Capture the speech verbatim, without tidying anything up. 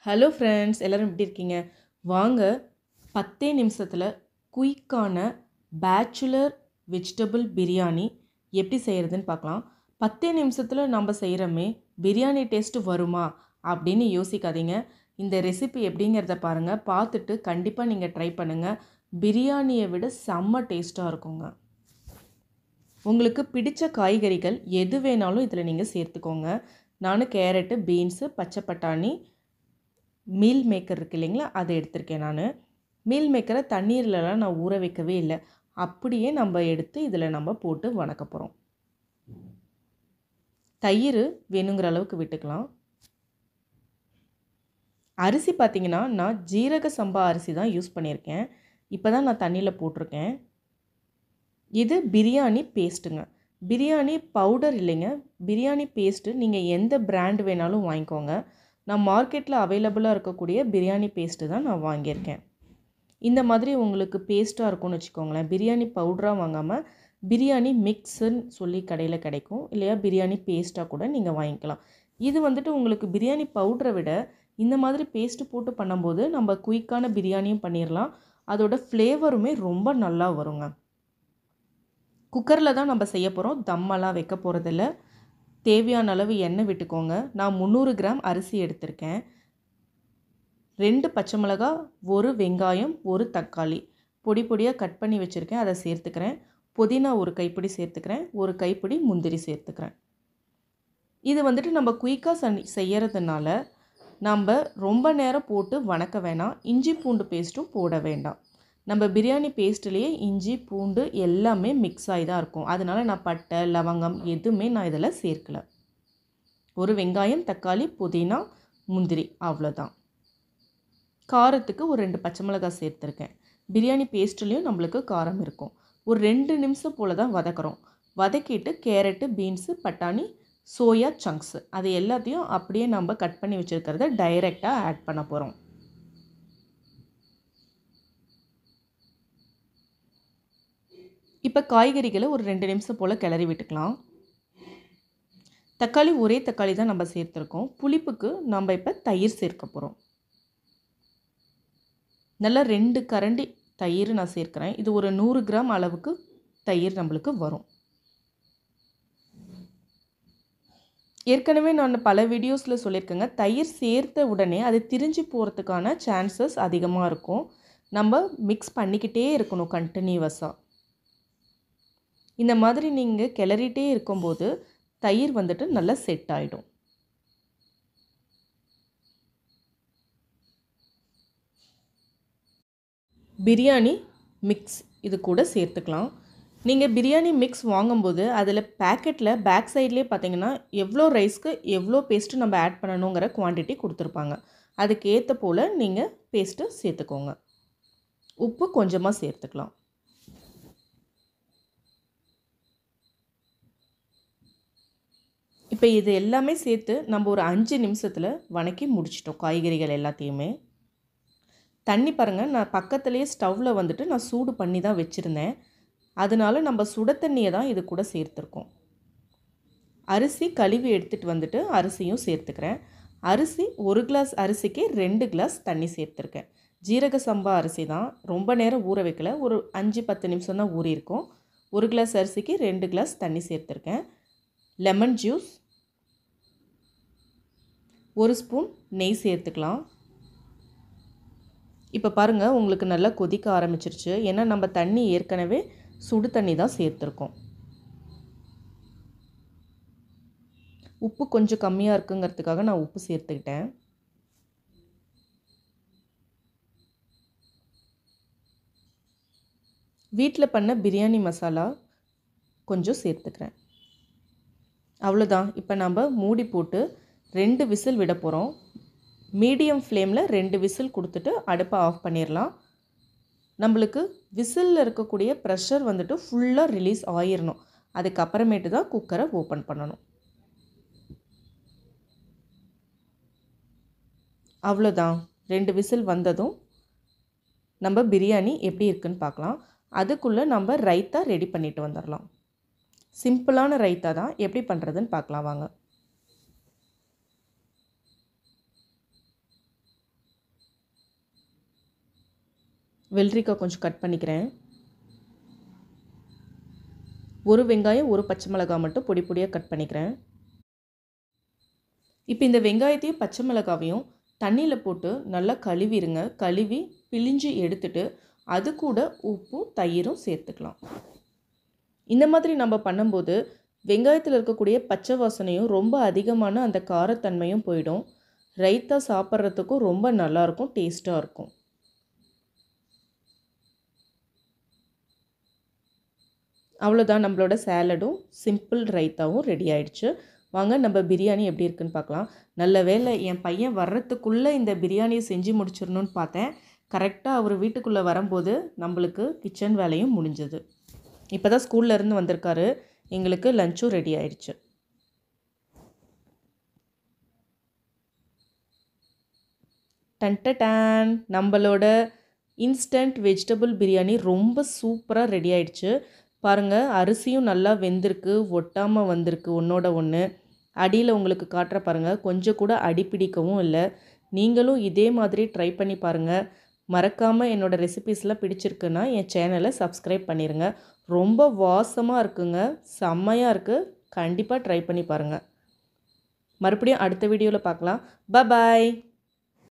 Hello friends, எல்லோரும் எப்படி இருக்கீங்க? வாங்க பத்தே நிமிஷத்தில் குயிக்கான பேச்சுலர் வெஜிடபிள் பிரியாணி எப்படி செய்கிறதுன்னு பார்க்கலாம். பத்தே நிமிஷத்தில் நம்ம செய்கிறோமே, பிரியாணி டேஸ்ட்டு வருமா அப்படின்னு யோசிக்காதீங்க. இந்த ரெசிபி எப்படிங்கிறத பாருங்கள். பார்த்துட்டு கண்டிப்பாக நீங்கள் ட்ரை பண்ணுங்கள். பிரியாணியை விட செம்ம டேஸ்ட்டாக இருக்குங்க. உங்களுக்கு பிடிச்ச காய்கறிகள் எது வேணாலும் இதில் நீங்கள் சேர்த்துக்கோங்க. நான் கேரட்டு, பீன்ஸு, பச்சை பட்டாணி, மீல் மேக்கர் இருக்குது இல்லைங்களா, அதை எடுத்திருக்கேன். நான் மீல் மேக்கரை தண்ணீர்லலாம் நான் ஊற வைக்கவே இல்லை. அப்படியே நம்ம எடுத்து இதில் நம்ம போட்டு வணக்க போகிறோம். தயிர் வேணுங்கிற அளவுக்கு விட்டுக்கலாம். அரிசி பார்த்திங்கன்னா நான் ஜீரக சம்பா அரிசி தான் யூஸ் பண்ணியிருக்கேன். இப்போ தான் நான் தண்ணியில் போட்டிருக்கேன். இது பிரியாணி பேஸ்ட்டுங்க. பிரியாணி பவுடர் இல்லைங்க, பிரியாணி பேஸ்ட்டு. நீங்கள் எந்த பிராண்ட் வேணாலும் வாங்கிக்கோங்க. நான் மார்க்கெட்டில் அவைலபிளாக இருக்கக்கூடிய பிரியாணி பேஸ்ட்டு தான் நான் வாங்கியிருக்கேன். இந்த மாதிரி உங்களுக்கு பேஸ்ட்டாக இருக்கும்னு வச்சுக்கோங்களேன். பிரியாணி பவுடராக வாங்காமல் பிரியாணி மிக்ஸுன்னு சொல்லி கடையில் கிடைக்கும், இல்லையா பிரியாணி பேஸ்ட்டாக கூட நீங்கள் வாங்கிக்கலாம். இது வந்துட்டு உங்களுக்கு பிரியாணி பவுடரை விட இந்த மாதிரி பேஸ்ட்டு போட்டு பண்ணும்போது நம்ம குயிக்கான பிரியாணியும் பண்ணிடலாம். அதோட ஃப்ளேவருமே ரொம்ப நல்லா வருங்க. குக்கரில் தான் நம்ம செய்ய போகிறோம், தம்மெல்லாம் வைக்க போகிறதில்ல. தேவையான அளவு எண்ணெய் விட்டுக்கோங்க. நான் முந்நூறு கிராம் அரிசி எடுத்திருக்கேன். ரெண்டு பச்சை மிளகா, ஒரு வெங்காயம், ஒரு தக்காளி பொடி பொடியாக கட் பண்ணி வச்சுருக்கேன், அதை சேர்த்துக்கிறேன். புதினா ஒரு கைப்பிடி சேர்த்துக்கிறேன். ஒரு கைப்பிடி முந்திரி சேர்த்துக்கிறேன். இது வந்துட்டு நம்ம குயிக்காக சன் செய்கிறதுனால நம்ம ரொம்ப நேரம் போட்டு வணக்க வேணாம். இஞ்சி பூண்டு பேஸ்ட்டும் போட வேண்டாம். நம்ம பிரியாணி பேஸ்ட்லேயே இஞ்சி பூண்டு எல்லாமே மிக்ஸ் ஆகி தான் இருக்கும். அதனால் நான் பட்டை லவங்கம் எதுவுமே நான் இதில் சேர்க்கலை. ஒரு வெங்காயம், தக்காளி, புதினா, முந்திரி, அவ்வளோதான். காரத்துக்கு ஒரு ரெண்டு பச்சை மிளகாய் சேர்த்துருக்கேன். பிரியாணி பேஸ்ட்லேயும் நம்மளுக்கு காரம் இருக்கும். ஒரு ரெண்டு நிமிஷம் போல் தான் வதக்குறோம். வதக்கிட்டு கேரட்டு, பீன்ஸு, பட்டாணி, சோயா சங்க்ஸு அது எல்லாத்தையும் அப்படியே நம்ம கட் பண்ணி வச்சுருக்கிறத டைரெக்டாக ஆட் பண்ண போகிறோம். இப்போ காய்கறிகளை ஒரு ரெண்டு நிமிஷம் போல் கிளறி விட்டுக்கலாம். தக்காளி ஒரே தக்காளி தான் நம்ம சேர்த்துருக்கோம். புளிப்புக்கு நம்ம இப்போ தயிர் சேர்க்க போகிறோம். நல்லா ரெண்டு கரண்டி தயிர் நான் சேர்க்குறேன். இது ஒரு நூறு கிராம் அளவுக்கு தயிர் நம்மளுக்கு வரும். ஏற்கனவே நான் பல வீடியோஸில் சொல்லியிருக்கேங்க, தயிர் சேர்த்த உடனே அது திரிஞ்சு போகிறதுக்கான சான்சஸ் அதிகமாக இருக்கும். நம்ம மிக்ஸ் பண்ணிக்கிட்டே இருக்கணும் கண்டினியூவஸாக. இந்த மாதிரி நீங்கள் கிளறிட்டே இருக்கும்போது தயிர் வந்துட்டு நல்லா செட் ஆகிடும். பிரியாணி மிக்ஸ் இது கூட சேர்த்துக்கலாம். நீங்கள் பிரியாணி மிக்ஸ் வாங்கும்போது அதில் பேக்கெட்டில் பேக் சைட்லேயே பார்த்தீங்கன்னா எவ்வளோ ரைஸ்க்கு எவ்வளோ பேஸ்ட்டு நம்ம ஆட் பண்ணணுங்கிற குவான்டிட்டி கொடுத்துருப்பாங்க. அதுக்கு ஏற்ற போல் நீங்கள் பேஸ்ட்டு சேர்த்துக்கோங்க. உப்பு கொஞ்சமாக சேர்த்துக்கலாம். இப்போ இது எல்லாமே சேர்த்து நம்ம ஒரு அஞ்சு நிமிஷத்தில் வணக்கி முடிச்சிட்டோம் காய்கறிகள் எல்லாத்தையுமே. தண்ணி பாருங்கள், நான் பக்கத்துலேயே ஸ்டவ்வில் வந்துட்டு நான் சூடு பண்ணி தான் வச்சுருந்தேன். அதனால நம்ம சுட தண்ணியை தான் இது கூட சேர்த்துருக்கோம். அரிசி கழுவி எடுத்துகிட்டு வந்துட்டு அரிசியும் சேர்த்துக்கிறேன். அரிசி ஒரு கிளாஸ் அரிசிக்கு ரெண்டு கிளாஸ் தண்ணி சேர்த்துருக்கேன். ஜீரக சம்பா அரிசி தான், ரொம்ப நேரம் ஊற வைக்கல, ஒரு அஞ்சு பத்து நிமிஷம் தான் ஊறியிருக்கும். ஒரு கிளாஸ் அரிசிக்கு ரெண்டு கிளாஸ் தண்ணி சேர்த்துருக்கேன். லெமன் ஜூஸ், ஒரு ஸ்பூன் நெய் சேர்த்துக்கலாம். இப்போ பாருங்கள், உங்களுக்கு நல்லா கொதிக்க ஆரம்பிச்சிருச்சு. ஏன்னா நம்ம தண்ணி ஏற்கனவே சுடு தண்ணி தான் சேர்த்துருக்கோம். உப்பு கொஞ்சம் கம்மியாக இருக்குங்கிறதுக்காக நான் உப்பு சேர்த்துக்கிட்டேன். வீட்டில் பண்ண பிரியாணி மசாலா கொஞ்சம் சேர்த்துக்கிறேன். அவ்வளோதான். இப்போ நம்ம மூடி போட்டு ரெண்டு விசில் விட போகிறோம். மீடியம் ஃப்ளேமில் ரெண்டு விசில் கொடுத்துட்டு அடுப்பை ஆஃப் பண்ணிடலாம். நம்மளுக்கு விசிலில் இருக்கக்கூடிய ப்ரெஷர் வந்துட்டு ஃபுல்லாக ரிலீஸ் ஆகிடணும். அதுக்கப்புறமேட்டு தான் குக்கரை ஓப்பன் பண்ணணும். அவ்வளோதான். ரெண்டு விசில் வந்ததும் நம்ம பிரியாணி எப்படி இருக்குன்னு பார்க்கலாம். அதுக்குள்ளே நம்ம ரைத்தா ரெடி பண்ணிட்டு வந்துடலாம். சிம்பிளான ரைத்தா தான், எப்படி பண்ணுறதுன்னு பார்க்கலாம் வாங்க. வெள்ளரிக்காய் கொஞ்சம் கட் பண்ணிக்கிறேன். ஒரு வெங்காயம் ஒரு பச்சை மிளகாய் மட்டும் பொடி பொடியாக கட் பண்ணிக்கிறேன். இப்போ இந்த வெங்காயத்தையும் பச்சை மிளகாவையும் தண்ணியில் போட்டு நல்லா கழுவிடுங்க. கழுவி பிழிஞ்சு எடுத்துட்டு அது கூட உப்பும் தயிரும் சேர்த்துக்கலாம். இந்த மாதிரி நம்ம பண்ணும்போது வெங்காயத்தில் இருக்கக்கூடிய பச்சை வாசனையும் ரொம்ப அதிகமான அந்த காரத்தன்மையும் போயிடும். ரைத்தா சாப்பிட்றதுக்கும் ரொம்ப நல்லாயிருக்கும், டேஸ்ட்டாக இருக்கும். அவ்வளோதான், நம்மளோட சேலடும் சிம்பிள் ரைத்தாவும் ரெடி ஆயிடுச்சு. வாங்க நம்ம பிரியாணி எப்படி இருக்குன்னு பார்க்கலாம். நல்ல வேளை என் பையன் வர்றதுக்குள்ளே இந்த பிரியாணியை செஞ்சு முடிச்சிடணும்னு பார்த்தேன். கரெக்டாக அவர் வீட்டுக்குள்ளே வரும்போது நம்மளுக்கு கிச்சன் வேலையும் முடிஞ்சது. இப்போ தான் ஸ்கூல்லேருந்து வந்திருக்காரு. எங்களுக்கு லஞ்சும் ரெடி ஆயிடுச்சு. டன்டடான், நம்மளோட இன்ஸ்டன்ட் வெஜிடபிள் பிரியாணி ரொம்ப சூப்பராக ரெடி ஆயிடுச்சு. பாருங்கள், அரிசியும் நல்லா வெந்திருக்கு, ஒட்டாமல் வந்திருக்கு ஒன்றோட ஒன்று. அடியில் உங்களுக்கு காட்டுற பாருங்கள், கொஞ்சம் கூட அடி பிடிக்கவும் இல்லை. நீங்களும் இதே மாதிரி ட்ரை பண்ணி பாருங்கள். மறக்காமல் என்னோடய ரெசிபீஸ்லாம் பிடிச்சிருக்குன்னா என் சேனலை சப்ஸ்கிரைப் பண்ணிடுங்க. ரொம்ப வாசமாக இருக்குங்க, செம்மையாக இருக்குது. கண்டிப்பாக ட்ரை பண்ணி பாருங்கள். மறுபடியும் அடுத்த வீடியோவில் பார்க்கலாம். பாய்.